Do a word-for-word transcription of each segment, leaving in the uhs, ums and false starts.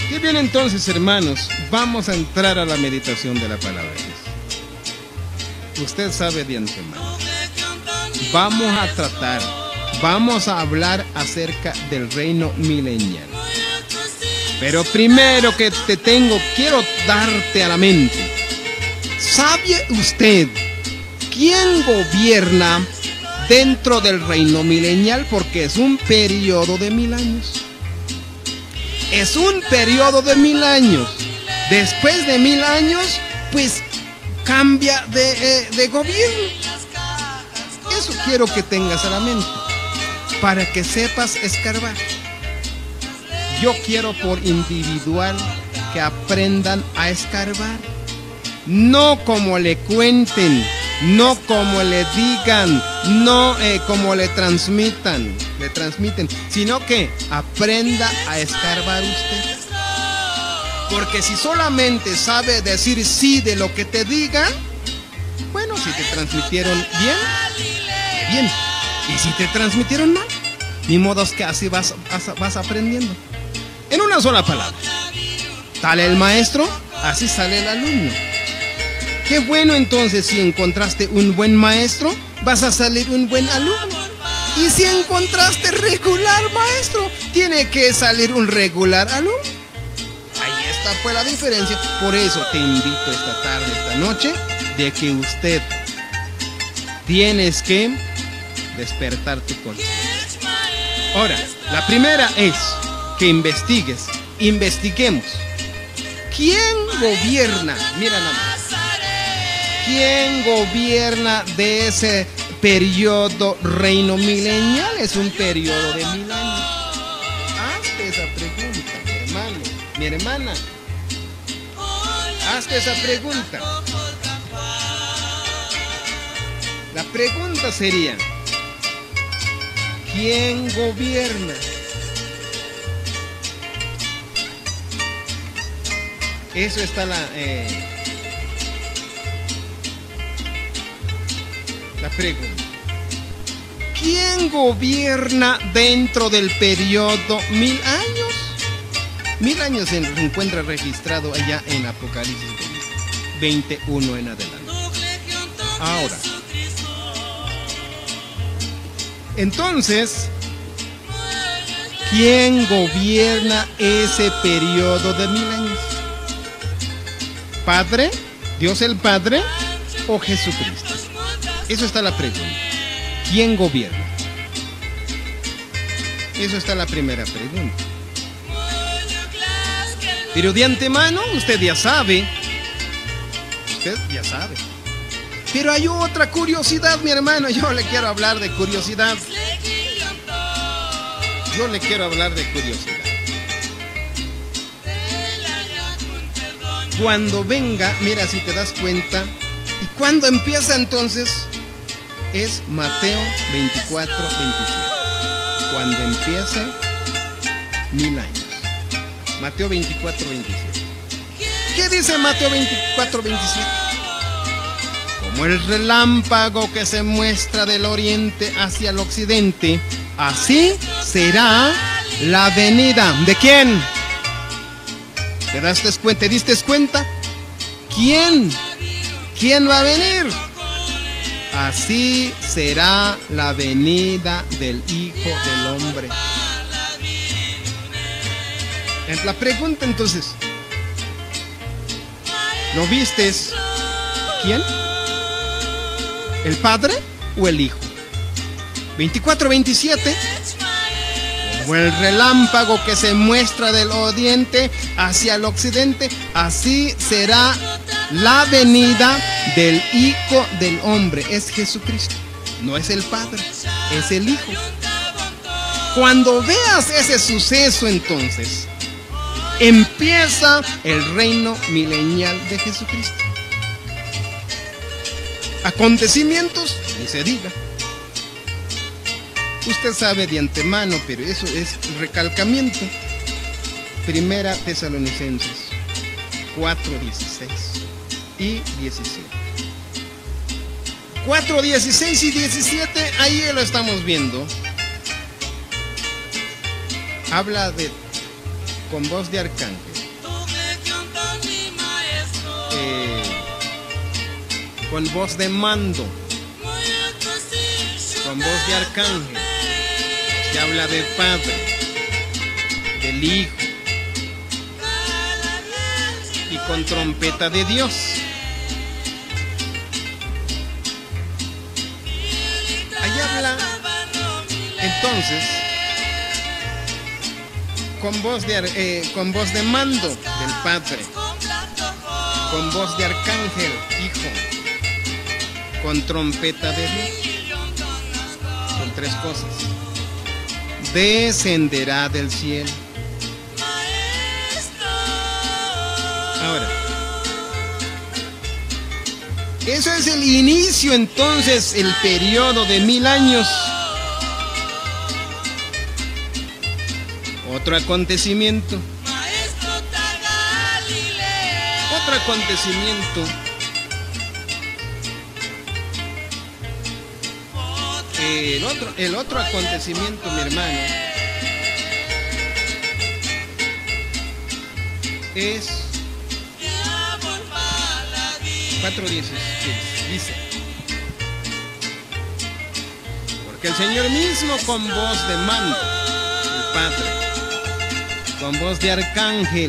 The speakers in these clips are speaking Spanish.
Qué bien, entonces, hermanos, vamos a entrar a la meditación de la palabra de Dios. Usted sabe de antemano. Vamos a tratar, vamos a hablar acerca del reino milenial. Pero primero que te tengo, quiero darte a la mente. ¿Sabe usted quién gobierna dentro del reino milenial? Porque es un periodo de mil años. Es un periodo de mil años. Después de mil años, pues cambia de, eh, de gobierno. Eso quiero que tengas a la mente, para que sepas escarbar. Yo quiero por individual que aprendan a escarbar. No como le cuenten, no como le digan, no eh, como le transmitan, le transmiten, sino que aprenda a escarbar usted. Porque si solamente sabe decir sí de lo que te digan, bueno, si te transmitieron bien, bien. Y si te transmitieron mal, ni modo es que así vas, vas, vas aprendiendo. En una sola palabra. Sale el maestro, así sale el alumno. Qué bueno, entonces, si encontraste un buen maestro, vas a salir un buen alumno. Y si encontraste regular maestro, tiene que salir un regular alumno. Ahí está pues la diferencia. Por eso te invito esta tarde, esta noche, de que usted tienes que despertar tu conciencia. Ahora, la primera es que investigues, investiguemos. ¿Quién gobierna? Mira nada más. ¿Quién gobierna de ese periodo reino milenial? Es un periodo de mil años. Hazte esa pregunta, mi hermano, mi hermana. Hazte esa pregunta. La pregunta sería: ¿quién gobierna? Eso está la, eh, la pregunta. ¿Quién gobierna dentro del periodo mil años? Mil años se encuentra registrado allá en Apocalipsis veintiuno en adelante. Ahora, entonces, ¿quién gobierna ese periodo de mil años? ¿Padre? ¿Dios el Padre o Jesucristo? Eso está la pregunta. ¿Quién gobierna? Eso está la primera pregunta. Pero de antemano usted ya sabe. Usted ya sabe. Pero hay otra curiosidad, mi hermano. Yo le quiero hablar de curiosidad. Yo le quiero hablar de curiosidad. Cuando venga, mira si te das cuenta. ¿Y cuándo empieza entonces? Es Mateo veinticuatro, veintisiete. Cuando empieza mil años. Mateo veinticuatro, veintisiete. ¿Qué dice Mateo veinticuatro, veintisiete? Como el relámpago que se muestra del oriente hacia el occidente, así será la venida. ¿De quién? ¿Te daste cuenta? ¿Te diste cuenta? ¿Quién? ¿Quién va a venir? Así será la venida del Hijo del Hombre. La pregunta entonces, ¿lo vistes? ¿Quién? ¿El Padre o el Hijo? veinticuatro, veintisiete. Como el relámpago que se muestra del oriente hacia el occidente, así será la venida del Hijo del Hombre. Es Jesucristo, no es el Padre, es el Hijo. Cuando veas ese suceso, entonces empieza el reino milenial de Jesucristo. Acontecimientos, ni se diga. Usted sabe de antemano, pero eso es recalcamiento. Primera Tesalonicenses cuatro, dieciséis y diecisiete. cuatro, dieciséis y diecisiete, ahí lo estamos viendo. Habla de con voz de arcángel. con voz de mando, con voz de arcángel. Se habla del Padre, del Hijo y con trompeta de Dios. Ahí habla entonces con voz de, eh, con voz de mando del Padre, con voz de arcángel, Hijo, con trompeta de Dios. Son tres cosas. Descenderá del cielo. Ahora, eso es el inicio, entonces, el periodo de mil años. Otro acontecimiento. Otro acontecimiento. El otro, el otro acontecimiento, mi hermano, es cuatro dieciséis. Dice: porque el Señor mismo con voz de mando, el Padre, con voz de arcángel,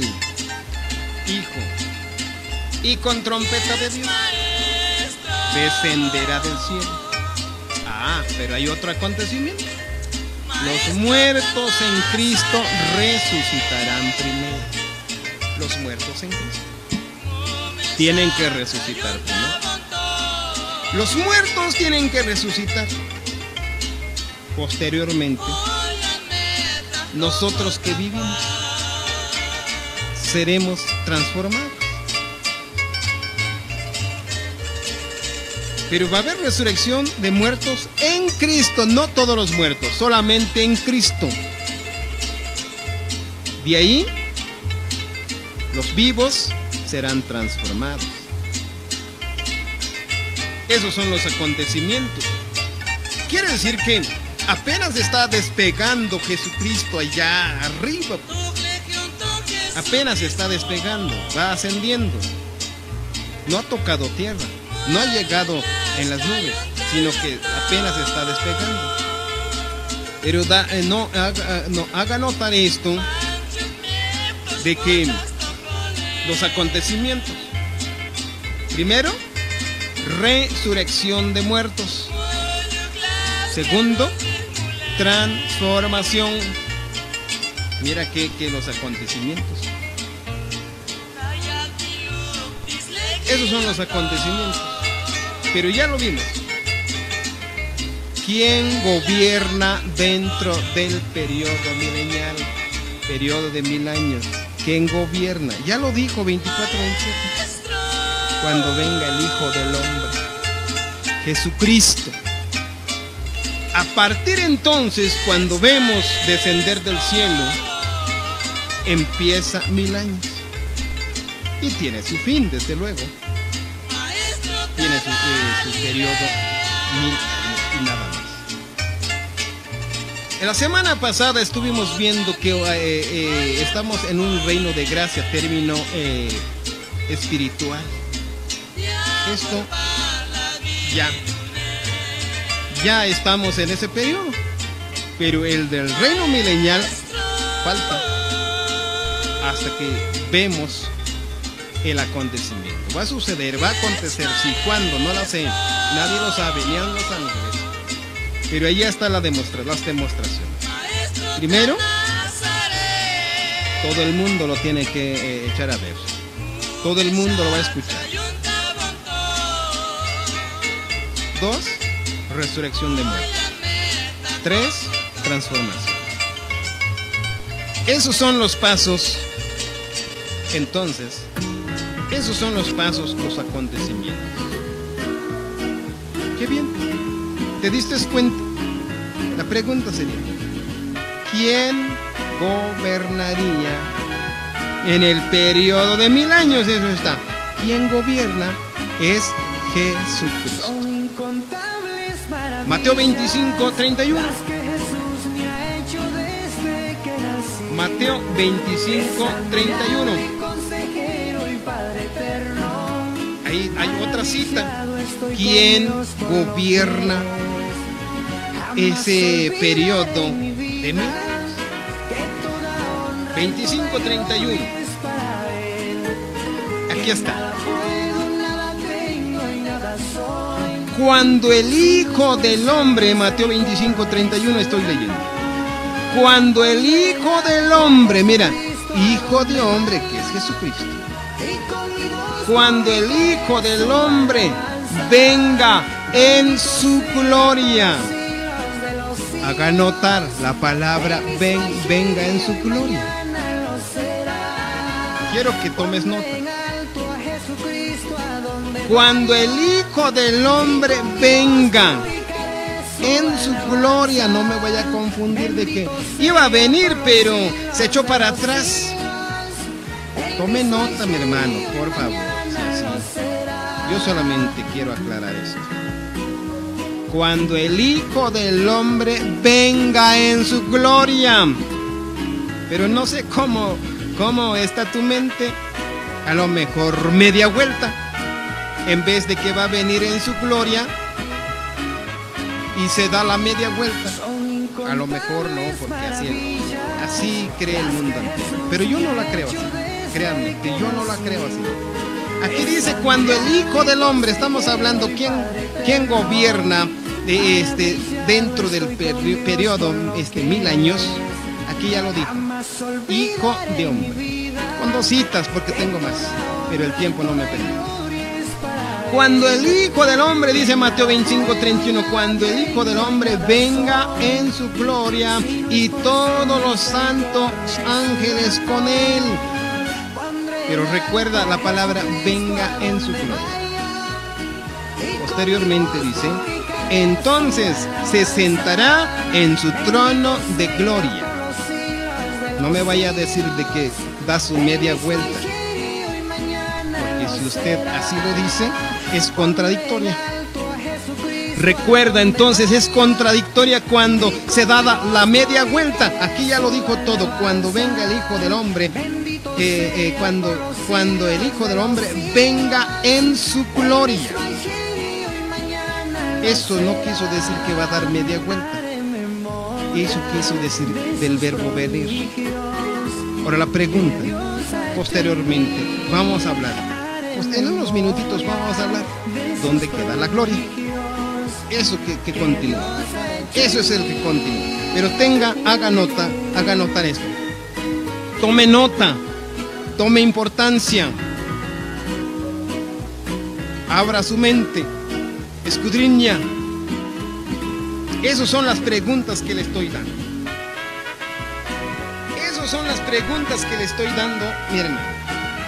Hijo, y con trompeta de Dios, descenderá del cielo. Ah, pero hay otro acontecimiento. Los muertos en Cristo resucitarán primero. Los muertos en Cristo tienen que resucitar primero. Los muertos tienen que resucitar. Posteriormente, nosotros que vivimos seremos transformados. Pero va a haber resurrección de muertos en Cristo, no todos los muertos, solamente en Cristo. De ahí, los vivos serán transformados. Esos son los acontecimientos. Quiere decir que apenas está despegando Jesucristo allá arriba. Apenas está despegando, va ascendiendo. No ha tocado tierra. No ha llegado en las nubes, sino que apenas está despegando. Pero da, eh, no, haga, no, haga notar esto, de que los acontecimientos. Primero, resurrección de muertos. Segundo, transformación. Mira que, que los acontecimientos. Esos son los acontecimientos. Pero ya lo vimos. ¿Quién gobierna dentro del periodo milenial? Periodo de mil años. ¿Quién gobierna? Ya lo dijo veinticuatro veintisiete. Cuando venga el Hijo del Hombre, Jesucristo. A partir entonces, cuando vemos descender del cielo, empieza mil años. Y tiene su fin, desde luego. Tiene su, eh, su periodo mil años y nada más. En la semana pasada estuvimos viendo que eh, eh, estamos en un reino de gracia, término eh, espiritual. Esto ya, ya estamos en ese periodo, pero el del reino milenial falta hasta que vemos el acontecimiento. Va a suceder, va a acontecer, sí, cuándo, no lo sé, nadie lo sabe, ni aun los ángeles. Pero ahí está la demostra, las demostraciones. Primero, todo el mundo lo tiene que eh, echar a ver. Todo el mundo lo va a escuchar. Dos, resurrección de muertos. Tres, transformación. Esos son los pasos. Entonces, esos son los pasos, los acontecimientos. Qué bien. ¿Te diste cuenta? La pregunta sería: ¿quién gobernaría en el periodo de mil años? Eso está. ¿Quién gobierna? Es Jesucristo. Mateo veinticinco, treinta y uno. Mateo veinticinco, treinta y uno. Ahí hay otra cita. quién gobierna ese periodo de mil años. veinticinco treinta y uno. Aquí está. Cuando el Hijo del Hombre, Mateo veinticinco treinta y uno, estoy leyendo. Cuando el Hijo del Hombre, mira, Hijo de Hombre, que es Jesucristo. Cuando el Hijo del Hombre venga en su gloria. Haga notar la palabra ven, venga en su gloria. Quiero que tomes nota. Cuando el Hijo del Hombre venga en su gloria, no me vaya a confundir de que iba a venir, pero se echó para atrás. Tome nota, mi hermano, por favor. Sí, sí. Yo solamente quiero aclarar esto. Cuando el Hijo del Hombre venga en su gloria. Pero no sé cómo, cómo está tu mente. A lo mejor media vuelta. En vez de que va a venir en su gloria y se da la media vuelta. A lo mejor no, porque así, así cree el mundo entero. Pero yo no la creo así. Créanme, que yo no la creo así. Aquí dice cuando el Hijo del Hombre, estamos hablando quién, quién gobierna de este, dentro del peri periodo este, mil años. Aquí ya lo dijo, Hijo de Hombre. Con dos citas porque tengo más, pero el tiempo no me permite. Cuando el Hijo del Hombre, dice Mateo veinticinco treinta y uno, cuando el Hijo del Hombre venga en su gloria y todos los santos ángeles con él. Pero recuerda la palabra venga en su gloria. Posteriormente dice, entonces se sentará en su trono de gloria. No me vaya a decir de que da su media vuelta. Porque si usted así lo dice, es contradictoria. Recuerda entonces, es contradictoria cuando se da la, la media vuelta. Aquí ya lo dijo todo. Cuando venga el Hijo del Hombre, eh, eh, cuando, cuando el Hijo del Hombre venga en su gloria. Eso no quiso decir que va a dar media vuelta. Eso quiso decir del verbo venir. Ahora la pregunta, posteriormente, vamos a hablar. Pues en unos minutitos vamos a hablar. ¿Dónde queda la gloria? Eso que, que continúa. Eso es el que continúa. Pero tenga, haga nota, haga notar esto. Tome nota. Tome importancia. Abra su mente. Escudriña. Esas son las preguntas que le estoy dando. Esas son las preguntas que le estoy dando, mi hermano.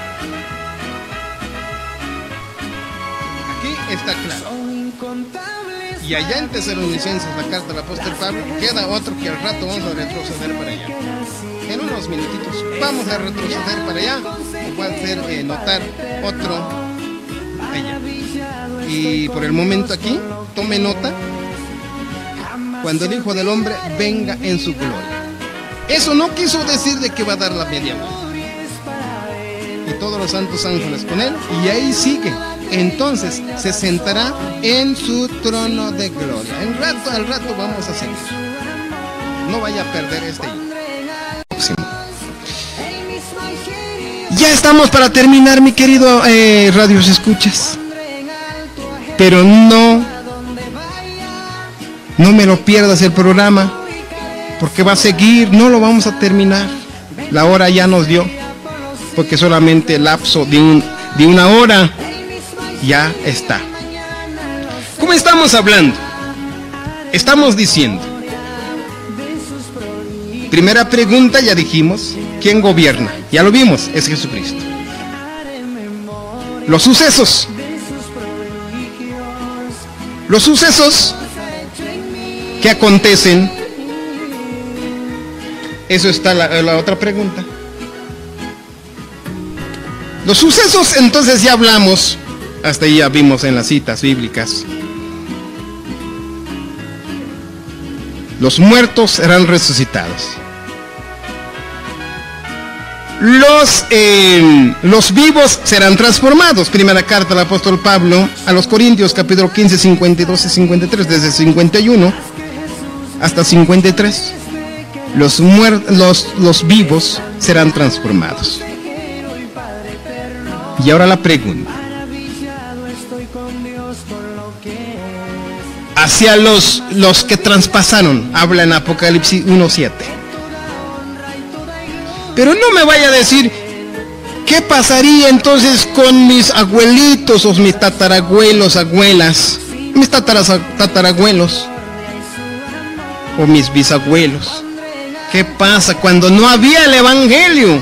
Aquí está claro. Y allá en Tesalonicenses, la carta del apóstol Pablo, queda otro que al rato vamos a retroceder para allá. En unos minutitos vamos a retroceder para allá. Voy a hacer eh, notar otro allá. Y por el momento aquí, tome nota. Cuando el Hijo del Hombre venga en su gloria. Eso no quiso decir de que va a dar la media vuelta. Y todos los santos ángeles con él. Y ahí sigue. Entonces se sentará en su trono de gloria. En rato, al rato vamos a seguir. No vaya a perder este próximo. Ya estamos para terminar, mi querido eh, Radios Escuchas. Pero no, no me lo pierdas el programa, porque va a seguir, no lo vamos a terminar. La hora ya nos dio, porque solamente el lapso de, un, de una hora ya está. ¿Cómo estamos hablando? Estamos diciendo, primera pregunta ya dijimos, ¿quién gobierna? Ya lo vimos, es Jesucristo. Los sucesos. Los sucesos que acontecen, eso está la, la otra pregunta. Los sucesos, entonces ya hablamos, hasta ahí ya vimos en las citas bíblicas. Los muertos serán resucitados. los, eh, los vivos serán transformados. Primera carta del apóstol Pablo a los Corintios, capítulo quince, cincuenta y dos y cincuenta y tres, desde cincuenta y uno hasta cincuenta y tres. Los, los, los vivos serán transformados. Y ahora la pregunta: hacia los, los que traspasaron, habla en Apocalipsis uno siete. Pero no me vaya a decir, ¿qué pasaría entonces con mis abuelitos o mis tatarabuelos, abuelas, mis tataras, tatarabuelos o mis bisabuelos? ¿Qué pasa cuando no había el evangelio?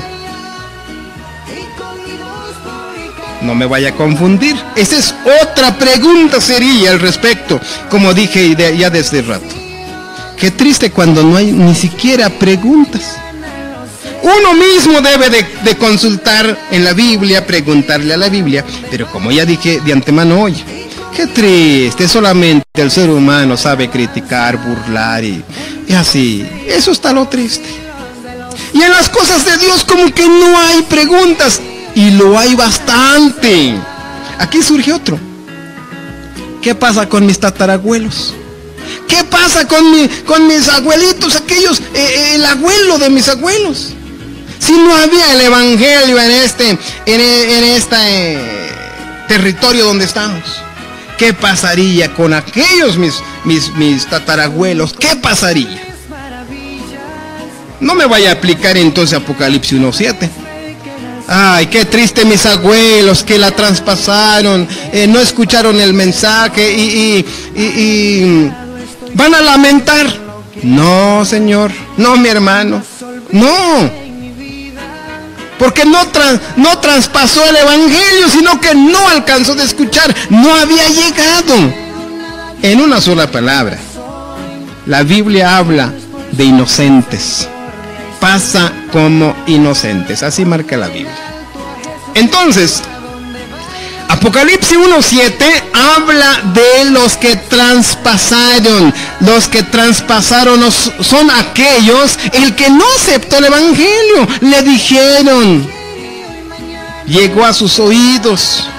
No me vaya a confundir. Esa es otra pregunta sería al respecto, como dije ya desde rato. Qué triste cuando no hay ni siquiera preguntas. Uno mismo debe de, de consultar en la Biblia, preguntarle a la Biblia, pero como ya dije de antemano hoy, qué triste, solamente el ser humano sabe criticar, burlar y, y así. Eso está lo triste. Y en las cosas de Dios como que no hay preguntas. Y lo hay bastante. Aquí surge otro. ¿Qué pasa con mis tatarabuelos? ¿Qué pasa con, mi, con mis abuelitos, aquellos, eh, el abuelo de mis abuelos? Si no había el evangelio en este, en, en este eh, territorio donde estamos, ¿qué pasaría con aquellos mis, mis, mis tatarabuelos? ¿Qué pasaría? No me vaya a aplicar entonces Apocalipsis uno siete. Ay, qué triste mis abuelos que la traspasaron, eh, no escucharon el mensaje y, y, y, y van a lamentar. No, Señor, no, mi hermano, no. Porque no, trans, no traspasó el evangelio, sino que no alcanzó de escuchar, no había llegado. En una sola palabra, la Biblia habla de inocentes. Pasa como inocentes, así marca la Biblia. Entonces, Apocalipsis uno siete habla de los que traspasaron. Los que traspasaron son aquellos, el que no aceptó el evangelio. Le dijeron, llegó a sus oídos,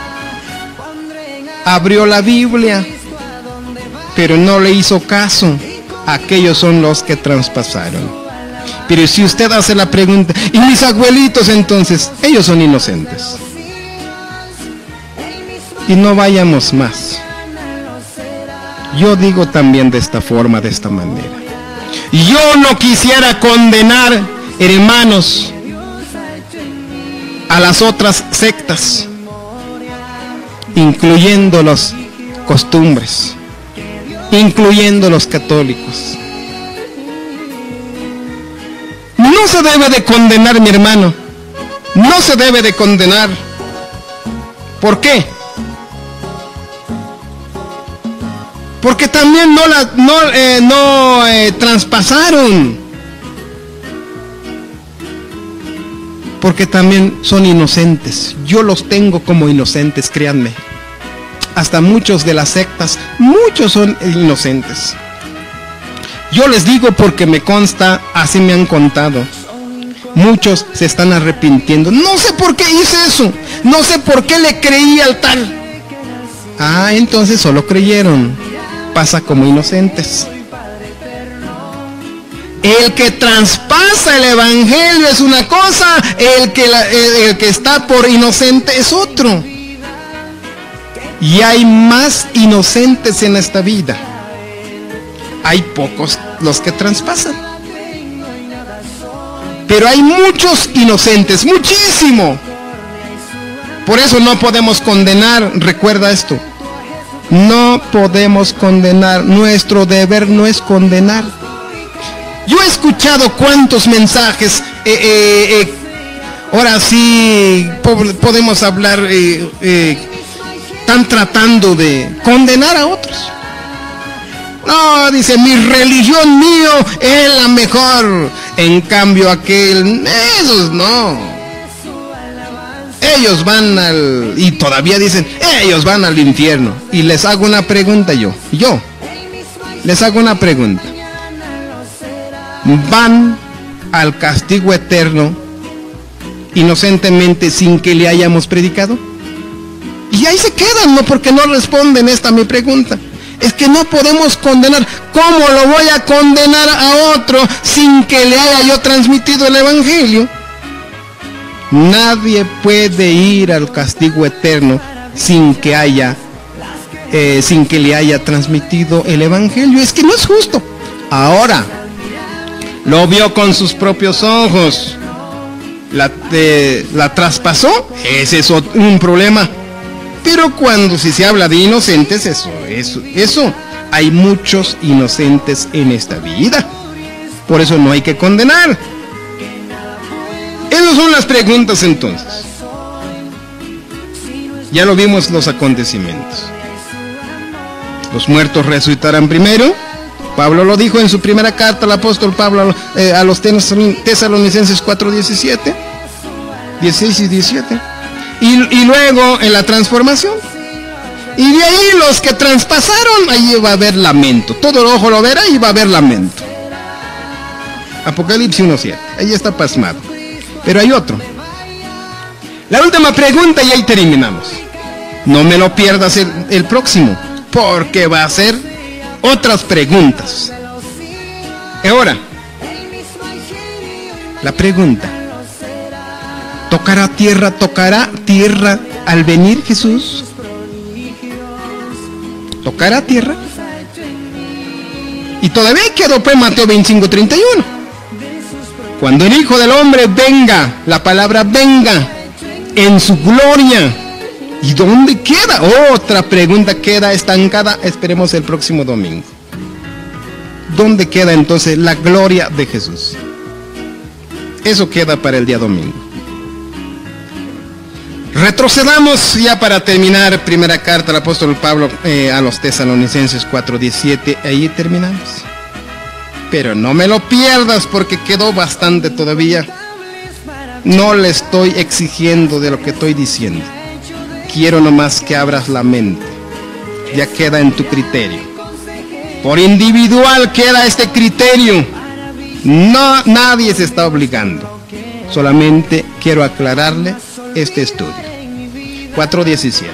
abrió la Biblia, pero no le hizo caso. Aquellos son los que traspasaron. Pero si usted hace la pregunta, ¿y mis abuelitos entonces? Ellos son inocentes. Y no vayamos más. Yo digo también de esta forma, de esta manera. Yo no quisiera condenar, hermanos, a las otras sectas, incluyendo las costumbres, incluyendo los católicos. No se debe de condenar, mi hermano. No se debe de condenar. ¿Por qué? Porque también no la no, eh, no eh, traspasaron. Porque también son inocentes. Yo los tengo como inocentes, créanme. Hasta muchos de las sectas, muchos son inocentes. Yo les digo porque me consta, así me han contado. Muchos se están arrepintiendo. No sé por qué hice eso. No sé por qué le creí al tal. Ah, entonces solo creyeron. Pasa como inocentes. El que traspasa el evangelio es una cosa, el que, la, el, el que está por inocente es otro. Y hay más inocentes en esta vida. Hay pocos los que traspasan. Pero hay muchos inocentes, muchísimo. Por eso no podemos condenar, recuerda esto. No podemos condenar, nuestro deber no es condenar. Yo he escuchado cuántos mensajes, eh, eh, eh, ahora sí podemos hablar, eh, eh, están tratando de condenar a otros. No, dice, mi religión mío es la mejor. En cambio aquel, esos no. Ellos van al, y todavía dicen, ellos van al infierno. Y les hago una pregunta yo, yo, les hago una pregunta. ¿Van al castigo eterno inocentemente sin que le hayamos predicado? Y ahí se quedan, no porque no responden esta mi pregunta. Es que no podemos condenar. ¿Cómo lo voy a condenar a otro sin que le haya yo transmitido el evangelio? Nadie puede ir al castigo eterno sin que haya eh, sin que le haya transmitido el evangelio. Es que no es justo. Ahora, lo vio con sus propios ojos, la, eh, la traspasó, ese es un problema. Pero cuando si se habla de inocentes, eso, eso, eso, hay muchos inocentes en esta vida. Por eso no hay que condenar. Esas son las preguntas entonces. Ya lo vimos los acontecimientos. Los muertos resucitarán primero. Pablo lo dijo en su primera carta, el apóstol Pablo eh, a los Tesalonicenses cuatro, diecisiete, dieciséis y diecisiete. Y, y luego en la transformación. Y de ahí los que traspasaron, ahí va a haber lamento. Todo el ojo lo verá y va a haber lamento. Apocalipsis uno, siete. Ahí está pasmado. Pero hay otro. La última pregunta y ahí terminamos. No me lo pierdas el, el próximo, porque va a ser otras preguntas. Ahora, la pregunta: ¿tocará tierra, tocará tierra al venir Jesús? ¿Tocará tierra? Y todavía quedó pues Mateo veinticinco, treinta y uno. Cuando el Hijo del Hombre venga, la palabra venga, en su gloria. ¿Y dónde queda? Otra pregunta queda estancada. Esperemos el próximo domingo. ¿Dónde queda entonces la gloria de Jesús? Eso queda para el día domingo. Retrocedamos ya para terminar. Primera carta del apóstol Pablo eh, a los Tesalonicenses cuatro, diecisiete. Ahí terminamos. Pero no me lo pierdas porque quedó bastante todavía. No le estoy exigiendo de lo que estoy diciendo. Quiero nomás que abras la mente. Ya queda en tu criterio. Por individual queda este criterio. No, nadie se está obligando. Solamente quiero aclararle este estudio. cuatro diecisiete.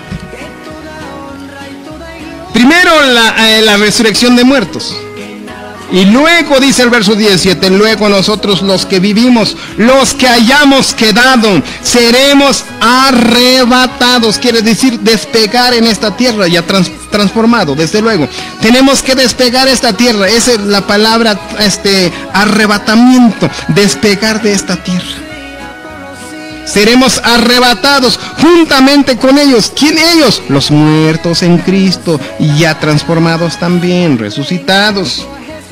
Primero la, eh, la resurrección de muertos. Y luego dice el verso diecisiete, luego nosotros los que vivimos, los que hayamos quedado, seremos arrebatados. Quiere decir despegar en esta tierra, ya trans, transformado, desde luego. Tenemos que despegar esta tierra, esa es la palabra, este, arrebatamiento, despegar de esta tierra. Seremos arrebatados juntamente con ellos. ¿Quién ellos? Los muertos en Cristo, y ya transformados también, resucitados.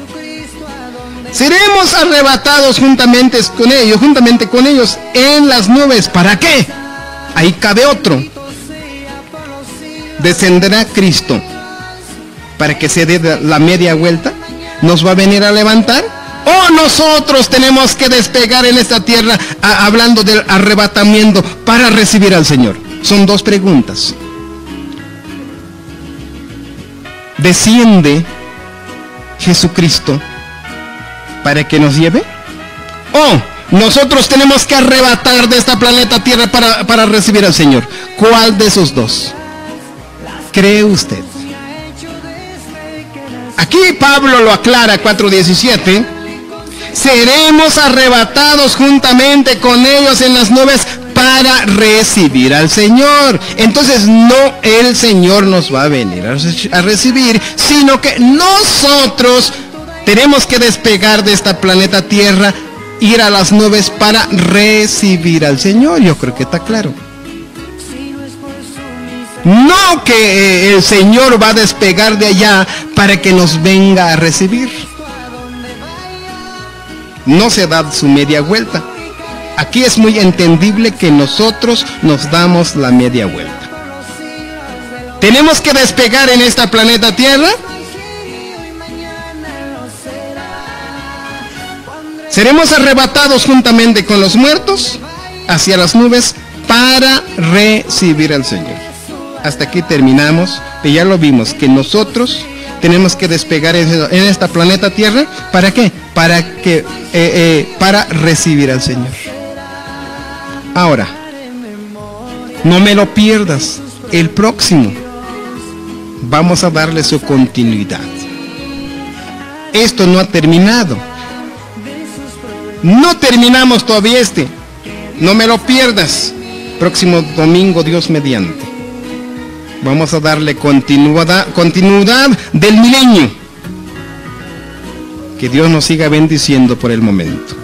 Seremos arrebatados juntamente con ellos, juntamente con ellos en las nubes. ¿Para qué? Ahí cabe otro. Descenderá Cristo para que se dé la media vuelta. ¿Nos va a venir a levantar? ¿O nosotros tenemos que despegar en esta tierra, a, hablando del arrebatamiento, para recibir al Señor? Son dos preguntas. ¿Desciende Jesucristo para que nos lleve? ¿O nosotros tenemos que arrebatar de esta planeta Tierra para, para recibir al Señor? ¿Cuál de esos dos cree usted? Aquí Pablo lo aclara, cuatro diecisiete. Seremos arrebatados juntamente con ellos en las nubes para recibir al Señor. Entonces no el Señor nos va a venir a recibir, sino que nosotros tenemos que despegar de esta planeta Tierra, ir a las nubes para recibir al Señor. Yo creo que está claro. No que eh, el Señor va a despegar de allá para que nos venga a recibir. No se da su media vuelta. Aquí es muy entendible que nosotros nos damos la media vuelta. Tenemos que despegar en esta planeta Tierra. Seremos arrebatados juntamente con los muertos hacia las nubes para recibir al Señor. Hasta aquí terminamos, pero ya lo vimos, que nosotros tenemos que despegar en esta planeta Tierra. ¿Para qué? Para que eh, eh, para recibir al Señor. Ahora, no me lo pierdas. El próximo vamos a darle su continuidad. Esto no ha terminado. No terminamos todavía este. No me lo pierdas. Próximo domingo, Dios mediante. Vamos a darle continuidad, continuidad del milenio. Que Dios nos siga bendiciendo por el momento.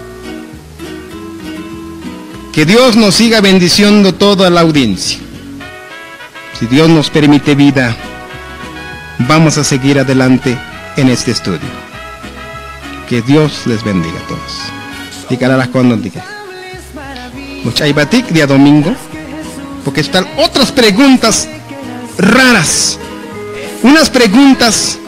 Que Dios nos siga bendiciendo toda la audiencia. Si Dios nos permite vida, vamos a seguir adelante en este estudio. Que Dios les bendiga a todos. Y cara las cuando diga. Mucha batik día domingo. Porque están otras preguntas raras. Unas preguntas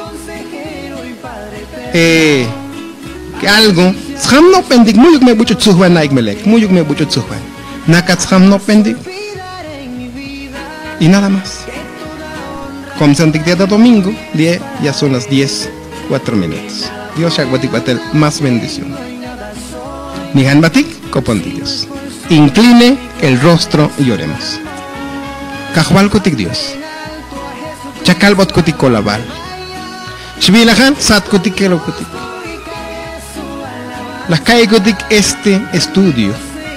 eh, que algo Scham no pendik muyuk me buchut suhwan naik melek. Muyuk me buchut suhwan. Nakat scham no pendik. Y nada más. Como se día de domingo, ya son las diez, cuatro minutos. Dios shagwatik batel, más bendición. Nihan batik, copondillos. Incline el rostro y oremos. Cajual kutik Dios. Chacalbot kutik kolabal. Shvilahan, sat kutik kelo kutik. Las caigudik este estudio.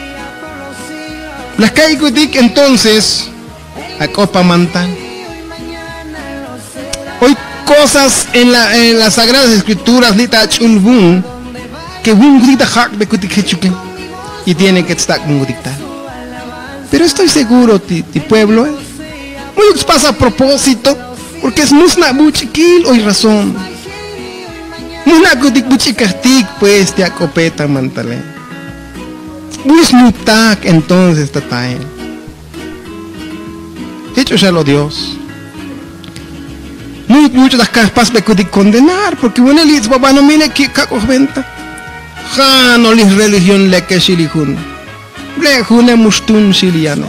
Las caigudik entonces a Copa Mantan. Hoy cosas en, la, en las Sagradas Escrituras lita chulbun que un grita hak de kutik hechuken y tiene que estar un gritar. Pero estoy seguro ti, ti pueblo, eh, muy pasa a propósito porque es musna buchiquil hoy razón. Muna kutik buchikastik pues te acopeta mantale. Bus mutak entonces tatael. Hecho ya lo Dios. Muy mucho las caspas me kutik condenar porque bueno el papá no mire que caco venta. Ja no lis religión le que shilihun. Le june mustun shiliane.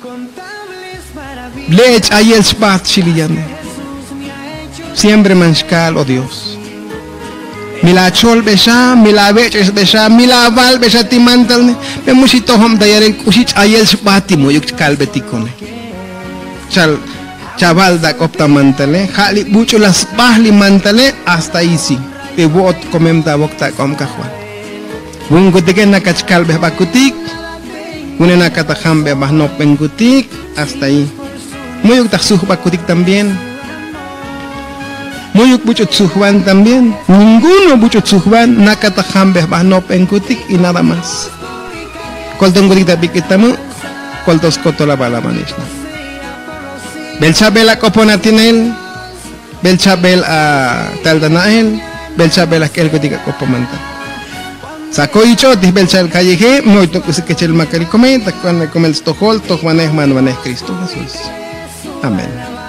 Lech ayel spat shiliane. Siempre manchcal oh Dios. Mila chol besha, mila beches besha, mila val besha timantal ne. Me musito hom dayaren kushich ayel spati mo yuk kalbetikone. Chal chaval da kopta mantale, hali bucho las bahli mantale hasta isi. Te bot komem da bokta kom kahwan. Wung kutiken nakach kalbe bakutik, une nakata hambe bahno pengutik hasta ahí. Muyuk tak suh bakutik también. Muyuk buchot suhwan también. Ninguno buchot suhwan nakata hambe bahno pengutik y nada más. Kol tunggutik tapi kitamu, kol tos koto la bala manisna. Belchabel a koponatinel, belchabel a taldanael, belchabel a kelgotika kopomanta. Sako icho dis belchal calleje, muy toco se quechel macari comenta, cuando come el stohol, tohmaneh man maneh Cristo Jesús. Amén.